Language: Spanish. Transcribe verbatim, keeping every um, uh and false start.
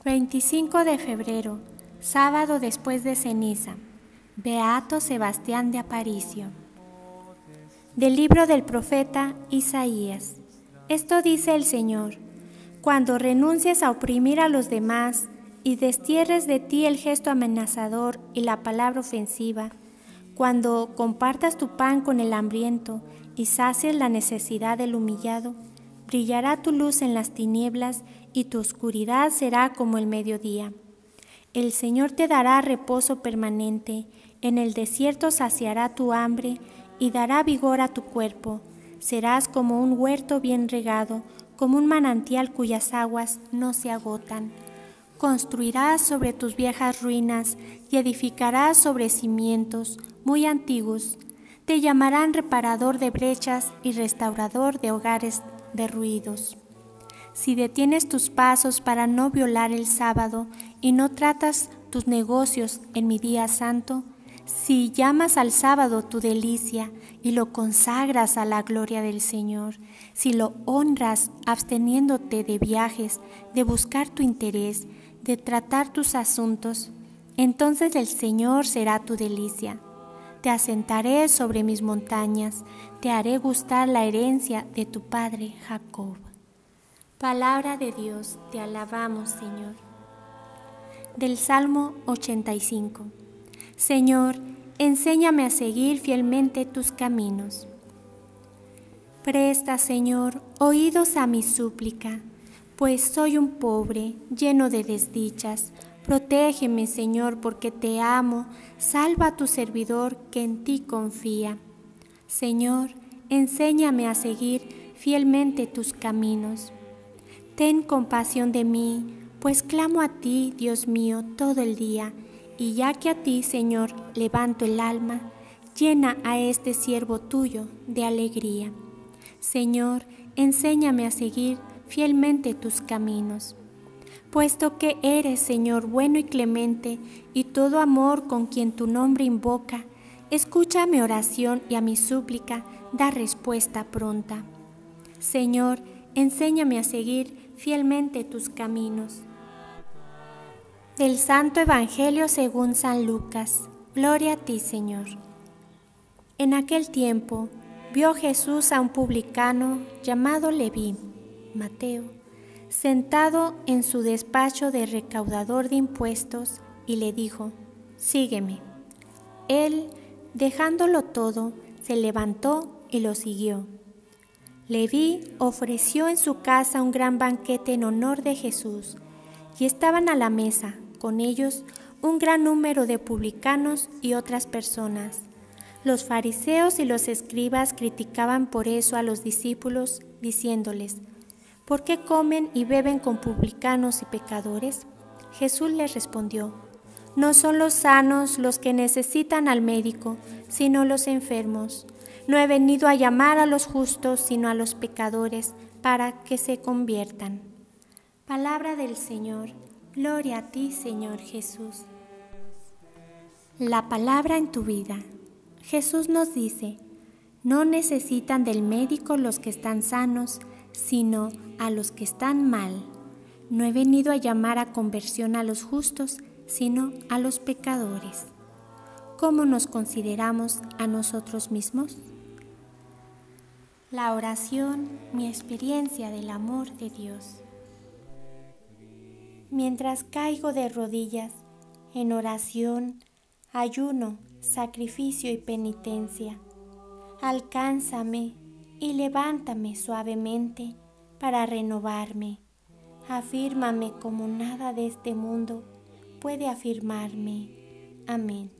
veinticinco de febrero, sábado después de ceniza. Beato Sebastián de Aparicio. Del libro del profeta Isaías. Esto dice el Señor: cuando renuncies a oprimir a los demás y destierres de ti el gesto amenazador y la palabra ofensiva, cuando compartas tu pan con el hambriento y sacies la necesidad del humillado, brillará tu luz en las tinieblas y tu oscuridad será como el mediodía. El Señor te dará reposo permanente, en el desierto saciará tu hambre y dará vigor a tu cuerpo. Serás como un huerto bien regado, como un manantial cuyas aguas no se agotan. Construirás sobre tus viejas ruinas y edificarás sobre cimientos muy antiguos. Te llamarán reparador de brechas y restaurador de hogares derruidos. Si detienes tus pasos para no violar el sábado y no tratas tus negocios en mi día santo, si llamas al sábado tu delicia y lo consagras a la gloria del Señor, si lo honras absteniéndote de viajes, de buscar tu interés, de tratar tus asuntos, entonces el Señor será tu delicia. Te asentaré sobre mis montañas, te haré gustar la herencia de tu padre Jacob. Palabra de Dios, te alabamos, Señor. Del Salmo ochenta y cinco. Señor, enséñame a seguir fielmente tus caminos. Presta, Señor, oídos a mi súplica, pues soy un pobre, lleno de desdichas. Protégeme, Señor, porque te amo. Salva a tu servidor que en ti confía. Señor, enséñame a seguir fielmente tus caminos. Ten compasión de mí, pues clamo a ti, Dios mío, todo el día, y ya que a ti, Señor, levanto el alma, llena a este siervo tuyo de alegría. Señor, enséñame a seguir fielmente tus caminos. Puesto que eres, Señor, bueno y clemente, y todo amor con quien tu nombre invoca, escucha mi oración y a mi súplica da respuesta pronta. Señor, enséñame a seguir fielmente tus caminos. Del Santo Evangelio según San Lucas. Gloria a ti, Señor. En aquel tiempo vio Jesús a un publicano llamado Leví, Mateo, sentado en su despacho de recaudador de impuestos, y le dijo: sígueme. Él, dejándolo todo, se levantó y lo siguió. Leví ofreció en su casa un gran banquete en honor de Jesús, y estaban a la mesa con ellos un gran número de publicanos y otras personas. Los fariseos y los escribas criticaban por eso a los discípulos, diciéndoles: ¿por qué comen y beben con publicanos y pecadores? Jesús les respondió: no son los sanos los que necesitan al médico, sino los enfermos. No he venido a llamar a los justos, sino a los pecadores, para que se conviertan. Palabra del Señor. Gloria a ti, Señor Jesús. La palabra en tu vida. Jesús nos dice: no necesitan del médico los que están sanos, sino a los que están mal. No he venido a llamar a conversión a los justos, sino a los pecadores. ¿Cómo nos consideramos a nosotros mismos? La oración, mi experiencia del amor de Dios. Mientras caigo de rodillas, en oración, ayuno, sacrificio y penitencia, alcánzame y levántame suavemente para renovarme. Afírmame como nada de este mundo puede afirmarme. Amén.